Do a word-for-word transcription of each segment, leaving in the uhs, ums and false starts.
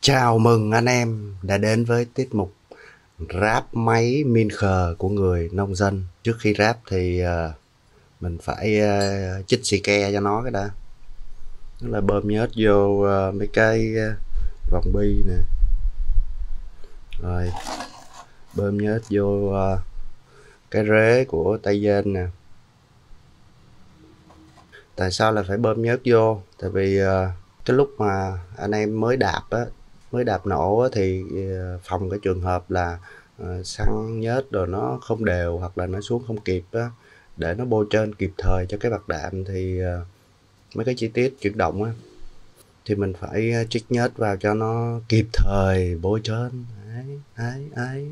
Chào mừng anh em đã đến với tiết mục ráp máy Minker của người nông dân. Trước khi ráp thì uh, mình phải uh, chích xì ke cho nó cái đã. Đó là bơm nhớt vô uh, mấy cái uh, vòng bi nè. Rồi bơm nhớt vô uh, cái rễ của tay dên nè. Tại sao là phải bơm nhớt vô? Tại vì uh, cái lúc mà anh em mới đạp á, mới đạp nổ á, thì phòng cái trường hợp là uh, xăng nhớt rồi nó không đều hoặc là nó xuống không kịp á, để nó bôi trơn kịp thời cho cái bạc đạn thì uh, mấy cái chi tiết chuyển động á thì mình phải chích nhớt vào cho nó kịp thời bôi trơn. Đấy, đấy, đấy.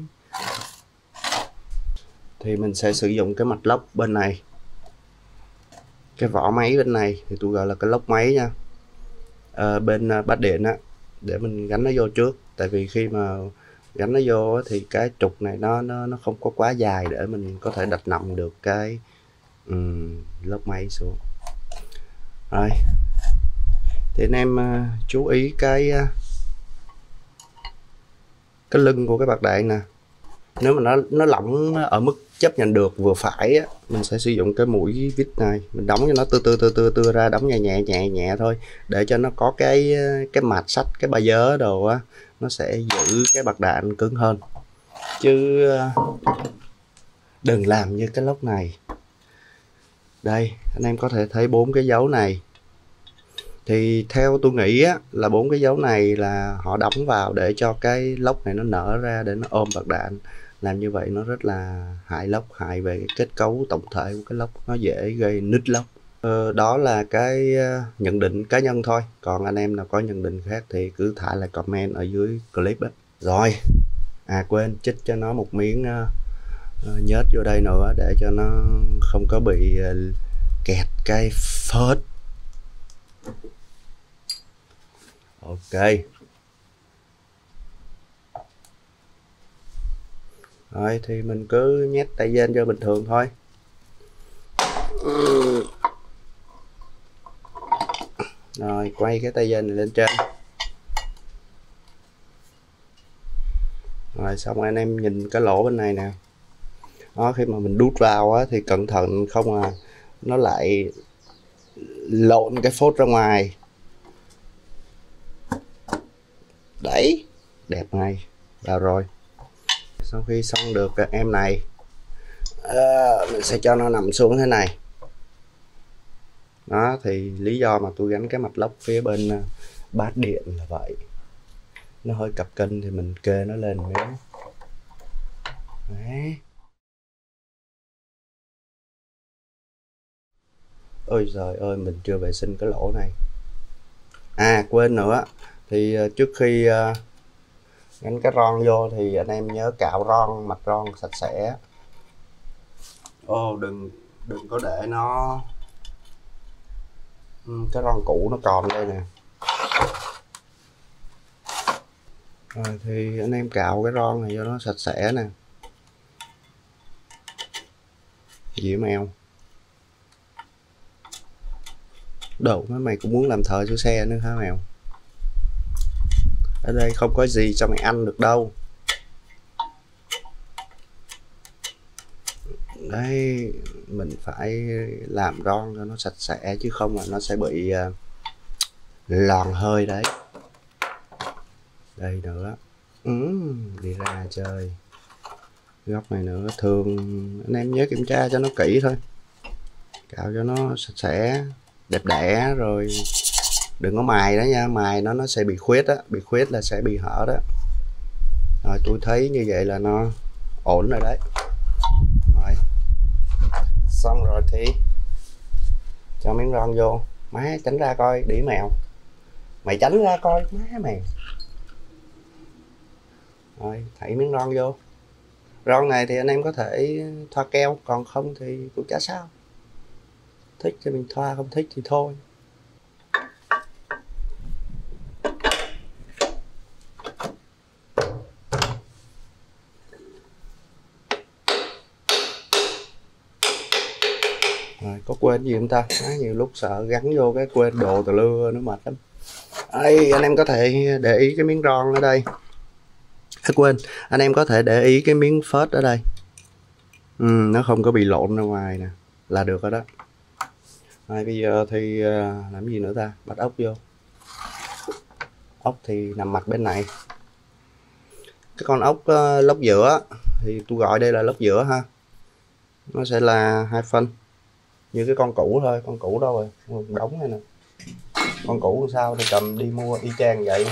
Thì mình sẽ sử dụng cái mạch lốc bên này, cái vỏ máy bên này thì tôi gọi là cái lốc máy nha. À, bên uh, bát điện á, để mình gắn nó vô trước. Tại vì khi mà gắn nó vô thì cái trục này nó nó nó không có quá dài để mình có thể đặt nặng được cái um, lốc máy xuống. Rồi thì anh em uh, chú ý cái uh, cái lưng của cái bạc đạn nè. Nếu mà nó nó lỏng ở mức chấp nhận được vừa phải á, mình sẽ sử dụng cái mũi vít này, mình đóng cho nó từ từ từ từ từ ra, đóng nhẹ nhẹ nhẹ nhẹ thôi để cho nó có cái cái mạch sắt, cái ba dớ đồ á, nó sẽ giữ cái bạc đạn cứng hơn. Chứ đừng làm như cái lốc này. Đây anh em có thể thấy bốn cái dấu này, thì theo tôi nghĩ á, là bốn cái dấu này là họ đóng vào để cho cái lốc này nó nở ra để nó ôm bạc đạn. Làm như vậy nó rất là hại lốc, hại về cái kết cấu tổng thể của cái lốc, nó dễ gây nứt lốc. Ờ, đó là cái nhận định cá nhân thôi, còn anh em nào có nhận định khác thì cứ thả lại comment ở dưới clip đó. Rồi, à quên chích cho nó một miếng uh, nhớt vô đây nữa để cho nó không có bị uh, kẹt cái phớt. Ok. Rồi thì mình cứ nhét tay dên cho bình thường thôi. Rồi quay cái tay dên này lên trên. Rồi xong anh em nhìn cái lỗ bên này nè. Đó, khi mà mình đút vào á, thì cẩn thận không à nó lại lộn cái phốt ra ngoài. Đấy, đẹp này, vào rồi. Sau khi xong được em này, à, mình sẽ cho nó nằm xuống thế này. Đó thì lý do mà tôi gắn cái mạch lốc phía bên bát điện là vậy. Nó hơi cập kênh thì mình kê nó lên miếng. Đấy. Ôi giời ơi, mình chưa vệ sinh cái lỗ này. À quên nữa, thì trước khi uh, gắn cái ron vô thì anh em nhớ cạo ron, mặt ron sạch sẽ. Ô đừng đừng có để nó cái ron cũ nó còn đây nè. Rồi thì anh em cạo cái ron này cho nó sạch sẽ nè. Dĩ mèo. Đồ mấy mày cũng muốn làm thợ sửa xe nữa hả mèo? Ở đây không có gì cho mày ăn được đâu. Đấy, mình phải làm ron cho nó sạch sẽ chứ không là nó sẽ bị uh, lòn hơi đấy. Đây nữa. Ừ, đi ra chơi. Góc này nữa, thường anh em nhớ kiểm tra cho nó kỹ thôi. Cạo cho nó sạch sẽ, đẹp đẽ rồi. Đừng có mài đó nha, mài nó nó sẽ bị khuyết á, bị khuyết là sẽ bị hở đó. Rồi tôi thấy như vậy là nó ổn rồi đấy. Rồi. Xong rồi thì cho miếng ron vô. Má tránh ra coi, đĩ mèo. Mày tránh ra coi, má mèo. Rồi, thảy miếng ron vô. Ron này thì anh em có thể thoa keo, còn không thì cũng chả sao. Thích thì mình thoa, không thích thì thôi. Rồi, có quên gì không ta? Má, nhiều lúc sợ gắn vô cái quên đồ tà lưa nó mệt lắm. Đây, anh em có thể để ý cái miếng ron ở đây. À, quên, anh em có thể để ý cái miếng phết ở đây. Ừ, nó không có bị lộn ra ngoài nè, là được rồi đó. Rồi, bây giờ thì uh, làm gì nữa ta? Bắt ốc vô. Ốc thì nằm mặt bên này. Cái con ốc uh, lốc giữa thì tôi gọi đây là lốc giữa ha. Nó sẽ là hai phân. Như cái con cũ thôi, con cũ đâu rồi, một đống này nè. Con cũ sao thì cầm đi mua y chang vậy.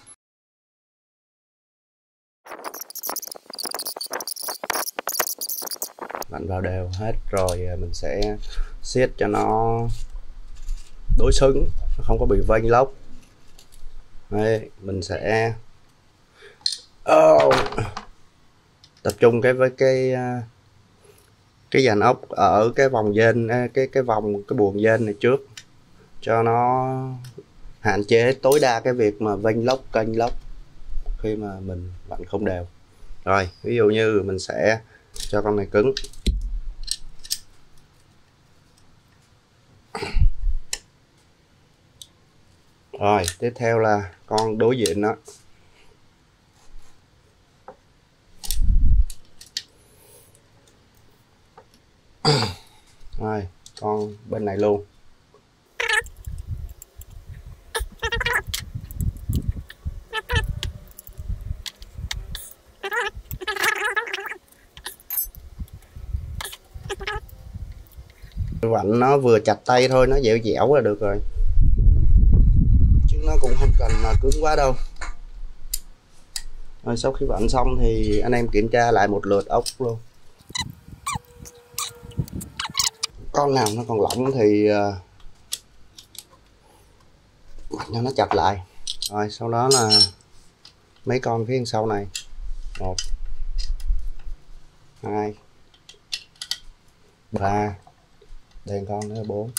Vặn vào đều hết rồi mình sẽ siết cho nó đối xứng, nó không có bị vênh lốc. Đây, mình sẽ oh. tập trung cái với cái cái dàn ốc ở cái vòng dên, cái cái vòng cái buồng dên này trước, cho nó hạn chế tối đa cái việc mà vênh lốc kênh lốc khi mà mình vặn không đều. Rồi ví dụ như mình sẽ cho con này cứng. Rồi tiếp theo là con đối diện đó. Rồi con bên này luôn. Vặn nó vừa chặt tay thôi, nó dẻo dẻo là được rồi, chứ nó cũng không cần là cứng quá đâu. Rồi sau khi vặn xong thì anh em kiểm tra lại một lượt ốc luôn. Con nào nó còn lỏng thì vặn cho nó chặt lại. Rồi sau đó là mấy con phía sau này, một hai ba, đèn con nữa là bốn.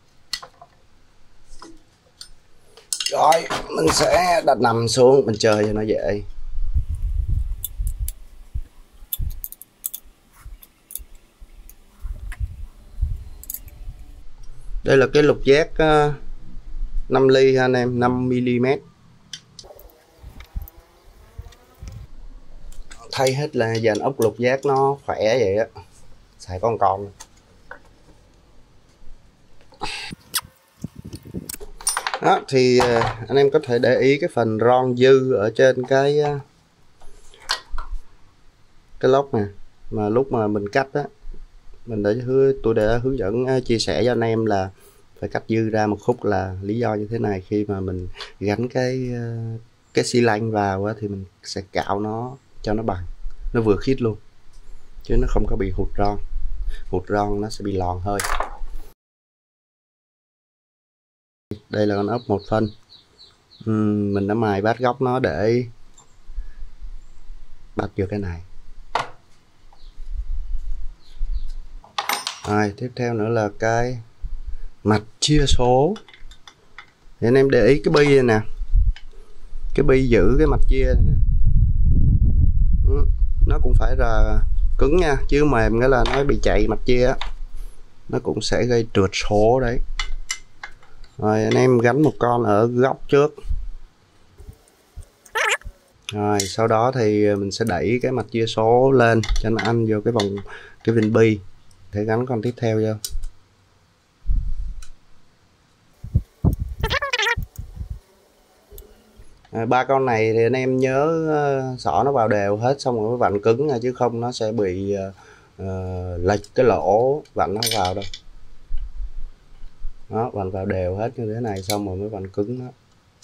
Rồi mình sẽ đặt nằm xuống mình chơi cho nó dễ. Đây là cái lục giác uh, năm ly ha anh em, năm mi li mét. Thay hết là dàn ốc lục giác nó khỏe vậy á, xài con con. Đó thì uh, anh em có thể để ý cái phần ron dư ở trên cái uh, cái lốc nè, mà lúc mà mình cắt á, mình đã hứa tôi đã hướng dẫn uh, chia sẻ cho anh em là phải cắt dư ra một khúc, là lý do như thế này. Khi mà mình gắn cái uh, cái xi lanh vào á, thì mình sẽ cạo nó cho nó bằng, nó vừa khít luôn, chứ nó không có bị hụt ron. Hụt ron nó sẽ bị lòn hơi. Đây là con ốc một phân. uhm, mình đã mài bát góc nó để bắt vô cái này. Rồi tiếp theo nữa là cái mặt chia số. Thì anh em để ý cái bi này nè, cái bi giữ cái mặt chia này nè. Ừ, nó cũng phải là cứng nha, chứ mềm cái là nó bị chạy mặt chia á, nó cũng sẽ gây trượt số đấy. Rồi anh em gắn một con ở góc trước. Rồi sau đó thì mình sẽ đẩy cái mặt chia số lên cho nó ăn vô cái vòng cái viên bi để gắn con tiếp theo vô. À, ba con này thì anh em nhớ uh, xỏ nó vào đều hết xong rồi mới vặn cứng nha, chứ không nó sẽ bị uh, uh, lệch cái lỗ vặn nó vào đâu. Đó, vặn vào đều hết như thế này xong rồi mới vặn cứng đó.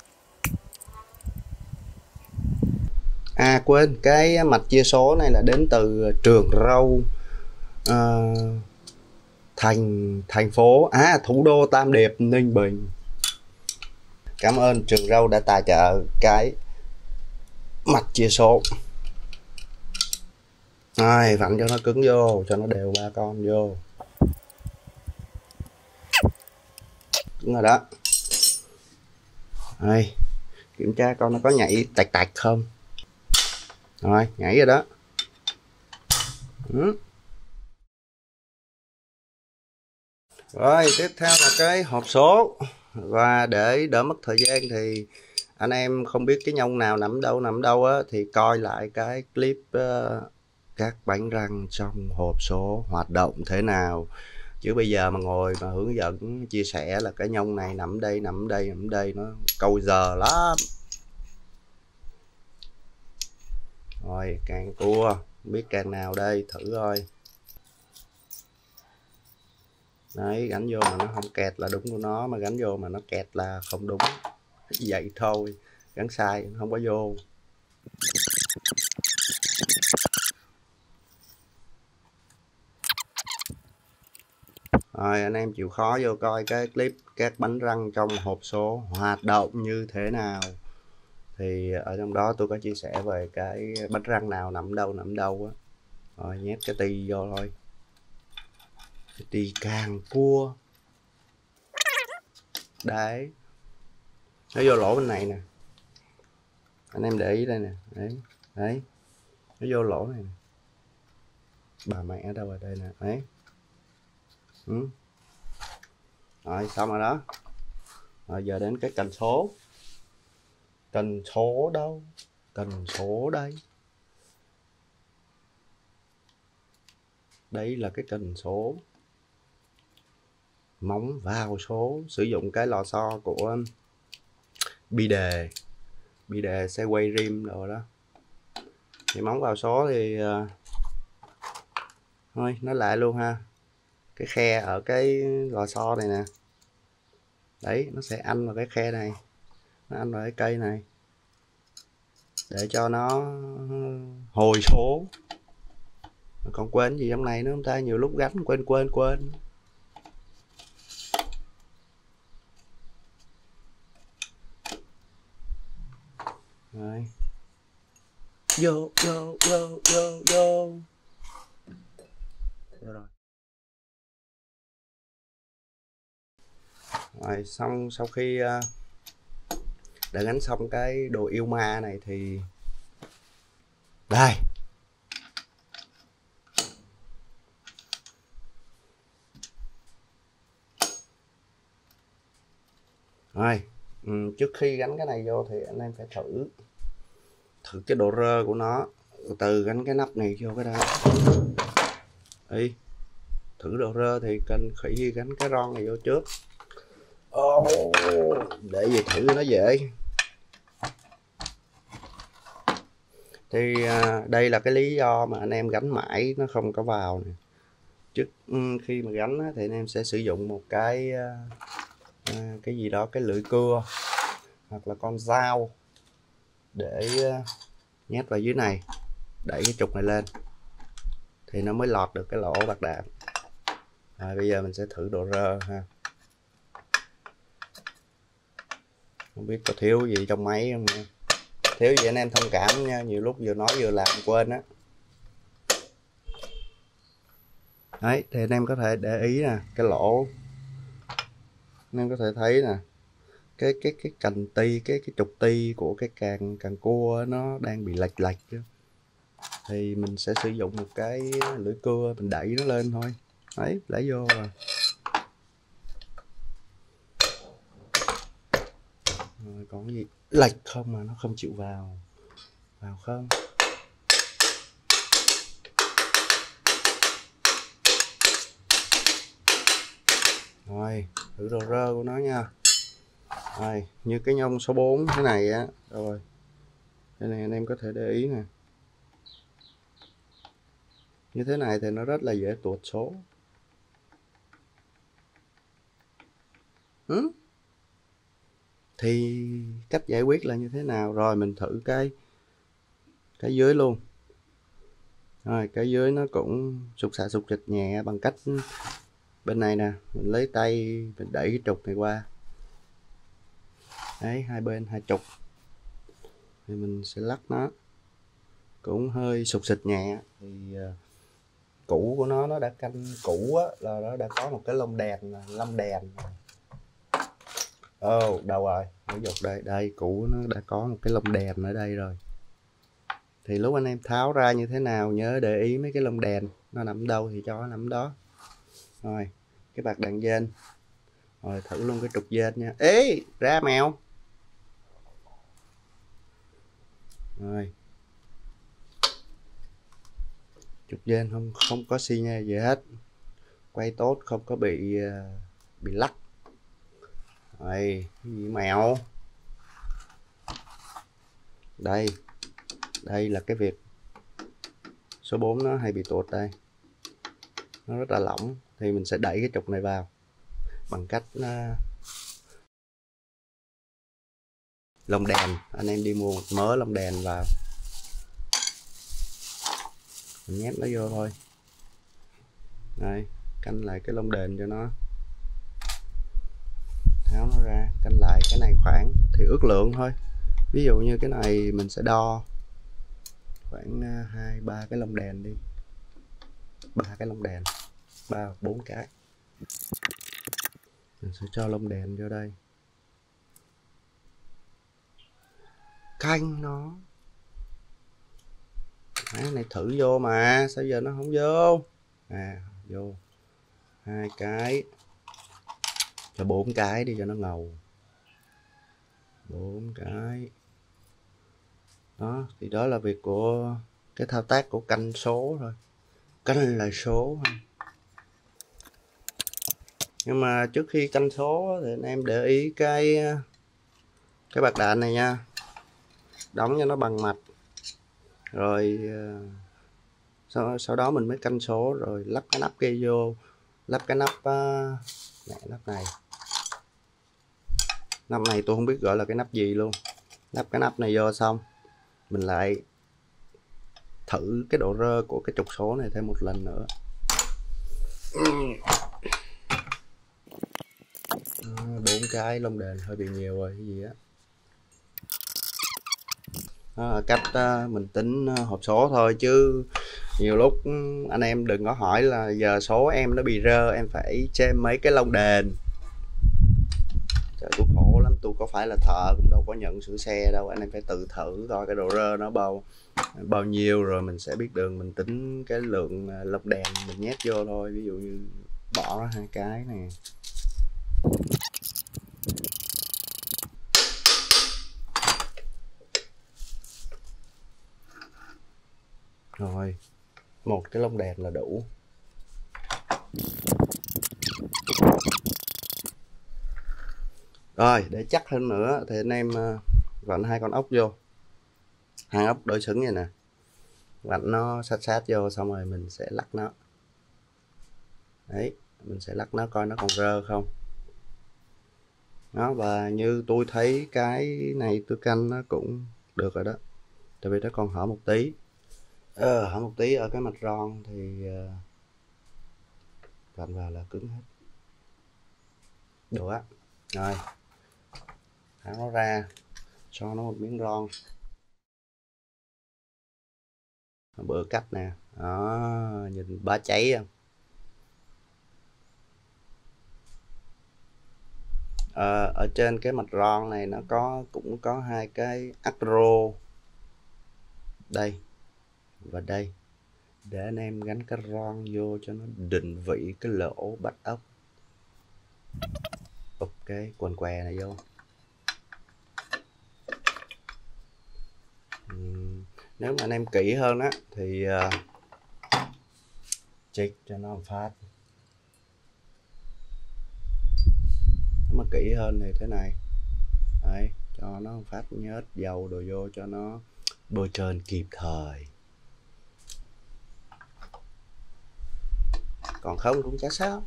À quên, cái mạch chia số này là đến từ Trường Râu, uh, thành thành phố à thủ đô Tam Điệp, Ninh Bình. Cảm ơn Trường Râu đã tài trợ cái mạch chia số. Rồi vặn cho nó cứng vô, cho nó đều ba con vô. Cứng rồi đó. Rồi kiểm tra con nó có nhảy tạch tạch không. Rồi nhảy rồi đó. Ừ. Rồi tiếp theo là cái hộp số. Và để đỡ mất thời gian thì anh em không biết cái nhông nào nằm đâu nằm đâu á, thì coi lại cái clip uh, các bánh răng trong hộp số hoạt động thế nào. Chứ bây giờ mà ngồi mà hướng dẫn chia sẻ là cái nhông này nằm đây nằm đây nằm đây, nó câu giờ lắm. Rồi càng cua, biết càng nào đây, thử coi. Đấy, gắn vô mà nó không kẹt là đúng của nó, mà gắn vô mà nó kẹt là không đúng. Vậy thôi, gắn sai không có vô. Rồi anh em chịu khó vô coi cái clip các bánh răng trong hộp số hoạt động như thế nào. Thì ở trong đó tôi có chia sẻ về cái bánh răng nào nằm đâu nằm đâu á. Rồi nhét cái ti vô thôi. Cái ti càng cua. Đấy. Nó vô lỗ bên này nè. Anh em để ý đây nè. Đấy. Đấy. Nó vô lỗ này nè. Bà mẹ ở đâu ở đây nè. Đấy. Ừ. Rồi xong rồi đó. Rồi giờ đến cái cần số. Cần số đâu? Cần số đây. Đây là cái cần số. Móng vào số. Sử dụng cái lò xo của bi đề. Bi đề xe quay rim rồi đó. Thì móng vào số thì uh, thôi nói lại luôn ha. Cái khe ở cái lò xo này nè. Đấy, nó sẽ ăn vào cái khe này. Nó ăn vào cái cây này. Để cho nó hồi số. Còn quên gì trong này nữa không ta? Nhiều lúc gắn quên quên quên. Rồi. Vô vô vô vô vô. Vô rồi. Rồi xong sau khi uh, đã gắn xong cái đồ yêu ma này thì đây. Rồi, ừ, trước khi gắn cái này vô thì anh em phải thử thử cái độ rơ của nó. Từ gắn cái nắp này vô cái đây. Ý, thử độ rơ thì cần khỉ gắn cái ron này vô trước. Oh, để về thử nó dễ. Thì à, đây là cái lý do mà anh em gắn mãi nó không có vào nè. Trước khi mà gắn á, thì anh em sẽ sử dụng một cái à, cái gì đó, cái lưỡi cưa hoặc là con dao để à, nhét vào dưới này, đẩy cái trục này lên thì nó mới lọt được cái lỗ bạc đạn. Rồi bây giờ mình sẽ thử độ rơ ha. Không biết có thiếu gì trong máy không nha. Thiếu gì anh em thông cảm nha, nhiều lúc vừa nói vừa làm quên á. Đấy, thì anh em có thể để ý nè, cái lỗ anh em có thể thấy nè, cái cái cái cành ti, cái cái trục ti của cái càng càng cua nó đang bị lệch lệch chứ. Thì mình sẽ sử dụng một cái lưỡi cưa mình đẩy nó lên thôi. Đấy, đẩy vô rồi. Rồi còn cái gì lệch không mà nó không chịu vào. Vào không? Rồi, thử đồ rơ của nó nha. Rồi, như cái nhông số bốn thế này á. Rồi, cái này anh em có thể để ý nè. Như thế này thì nó rất là dễ tuột số. Ừ? Thì cách giải quyết là như thế nào? Rồi mình thử cái cái dưới luôn. Rồi cái dưới nó cũng sụt sạ sụt trịch nhẹ bằng cách bên này nè, mình lấy tay mình đẩy cái trục này qua. Đấy, hai bên hai trục thì mình sẽ lắc nó, cũng hơi sụt xịt nhẹ. Thì uh, củ của nó nó đã canh củ á, là nó đã có một cái lông đèn, lông đèn. Ồ, oh, đâu rồi, nó dục đây, đây củ nó đã có một cái lông đèn ở đây rồi. Thì lúc anh em tháo ra như thế nào nhớ để ý mấy cái lông đèn nó nằm đâu thì cho nó nằm đó. Rồi cái bạc đạn trên Rồi thử luôn cái trục dên nha. Ê, ra mèo. Rồi. Trục dên không không có xi nha gì hết. Quay tốt, không có bị bị lắc. Rồi, cái gì mèo. Đây. Đây là cái việc số bốn nó hay bị tuột đây. Nó rất là lỏng thì mình sẽ đẩy cái trục này vào bằng cách uh, lồng đèn. Anh em đi mua một mớ lồng đèn vào, mình nhét nó vô thôi. Đây, canh lại cái lông đèn cho nó, tháo nó ra, canh lại. Cái này khoảng thì ước lượng thôi, ví dụ như cái này mình sẽ đo khoảng hai ba cái lông đèn đi, ba cái lông đèn, ba bốn cái. Mình sẽ cho lông đèn vô đây, canh nó. Cái này thử vô mà sao giờ nó không vô. À, vô hai cái, cho bốn cái đi cho nó ngầu. Bốn cái đó, thì đó là việc của cái thao tác của canh số thôi, canh là số thôi. Nhưng mà trước khi canh số thì anh em để ý cái cái bạc đạn này nha, đóng cho nó bằng mạch rồi sau, sau đó mình mới canh số, rồi lắp cái nắp kia vô, lắp cái nắp uh, này, nắp này nắp này tôi không biết gọi là cái nắp gì luôn. Lắp cái nắp này vô xong mình lại thử cái độ rơ của cái trục số này thêm một lần nữa. Bốn cái lông đèn hơi bị nhiều rồi, cái gì á. Đó là cách uh, mình tính uh, hộp số thôi, chứ nhiều lúc anh em đừng có hỏi là giờ số em nó bị rơ, em phải chêm mấy cái lông đèn. Trời, tôi khổ lắm, tôi có phải là thợ cũng đâu có nhận sửa xe đâu. Anh em phải tự thử coi cái độ rơ nó bao bao nhiêu, rồi mình sẽ biết đường mình tính cái lượng lông đèn mình nhét vô thôi. Ví dụ như bỏ ra hai cái nè, rồi một cái lông đèn là đủ. Rồi để chắc hơn nữa thì anh em vặn hai con ốc vô, hai ốc đối xứng vậy nè, vặn nó sát sát vô, xong rồi mình sẽ lắc nó. Đấy, mình sẽ lắc nó coi nó còn rơ không. Đó, và như tôi thấy cái này tôi canh nó cũng được rồi đó, tại vì nó còn hở một tí. Ờ, hở một tí ở cái mạch ron thì vặn vào là cứng hết. Được á. Rồi tháo nó ra, cho nó một miếng ron bữa cách nè. Đó, nhìn bá cháy không. Ờ, ở trên cái mạch ron này nó có cũng có hai cái acro đây và đây, để anh em gắn cái ron vô cho nó định vị cái lỗ bắt ốc. Ok, quần què này vô. uhm, nếu mà anh em kỹ hơn á thì uh, chích cho nó một phát. Nếu mà kỹ hơn thì thế này. Đấy, cho nó một phát nhớt dầu đồ vô cho nó bôi trơn kịp thời. Còn không cũng chả sao.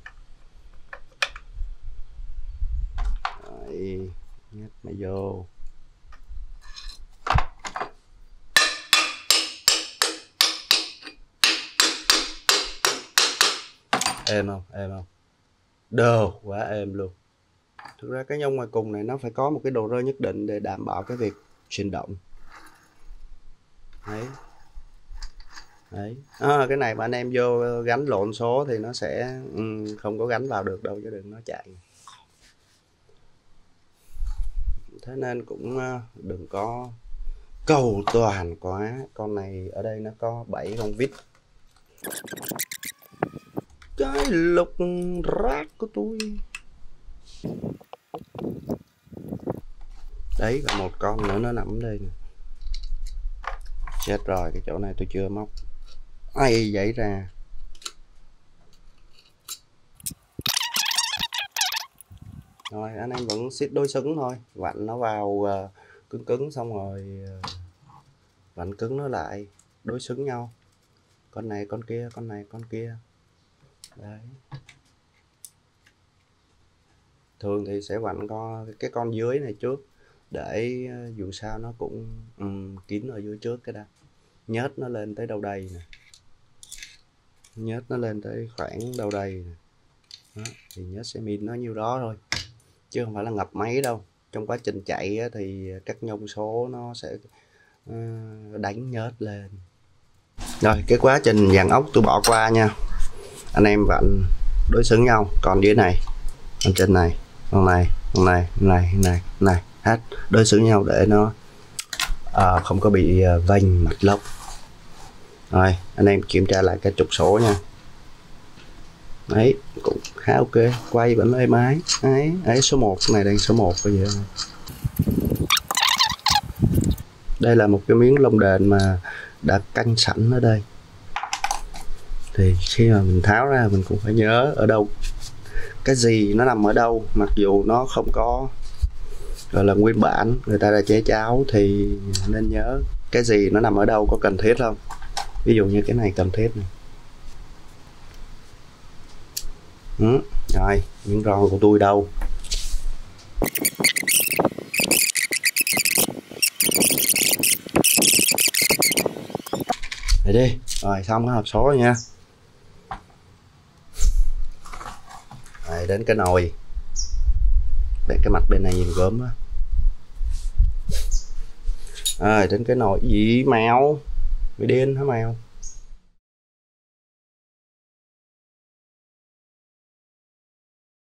Đấy, nhét nó vô. Êm không? Êm không? Đồ, quá êm luôn. Thực ra cái nhông ngoài cùng này nó phải có một cái độ rơ nhất định để đảm bảo cái việc chuyển động. Đấy. Đấy. À, cái này mà anh em vô gắn lộn số thì nó sẽ um, không có gắn vào được đâu, chứ đừng nó chạy. Thế nên cũng uh, đừng có cầu toàn quá. Con này ở đây nó có bảy con vít. Cái lục rác của tôi. Đấy, và một con nữa nó nằm đây nè. Chết rồi, cái chỗ này tôi chưa móc. Ai vậy ra. Rồi anh em vẫn xít đối xứng thôi, vặn nó vào uh, cứng cứng xong rồi uh, vặn cứng nó lại, đối xứng nhau, con này con kia, con này con kia. Đấy, thường thì sẽ vặn con cái con dưới này trước để uh, dù sao nó cũng um, kín ở dưới trước cái đã, nhớt nó lên tới đâu đây nè, nhớt nó lên tới khoảng đâu đây nè. Đó, thì nhớt sẽ min nó nhiêu đó thôi, chứ không phải là ngập máy đâu. Trong quá trình chạy á, thì các nhông số nó sẽ uh, đánh nhớt lên. Rồi cái quá trình dàn ốc tôi bỏ qua nha, anh em vặn đối xứng nhau. Còn dưới này, con trên này, con này, con này, con này, con này, con này, hết đối xứng nhau để nó uh, không có bị uh, vênh mạch lốc. Rồi anh em kiểm tra lại cái trục số nha. Đấy, cũng khá ok, quay vẫn êm ái. Đấy, đấy số một, này đang số một bây giờ. Đây là một cái miếng lông đền mà đã canh sẵn ở đây. Thì khi mà mình tháo ra mình cũng phải nhớ ở đâu, cái gì nó nằm ở đâu, mặc dù nó không có gọi là nguyên bản, người ta đã chế cháo thì nên nhớ cái gì nó nằm ở đâu, có cần thiết không. Ví dụ như cái này cần thiết này. Ừ, rồi miếng ron của tôi đâu. Đây đi. Rồi xong cái hộp số rồi nha. Rồi đến cái nồi. Để cái mặt bên này nhìn gớm á. Rồi đến cái nồi gì mèo. Bị điên hả mèo.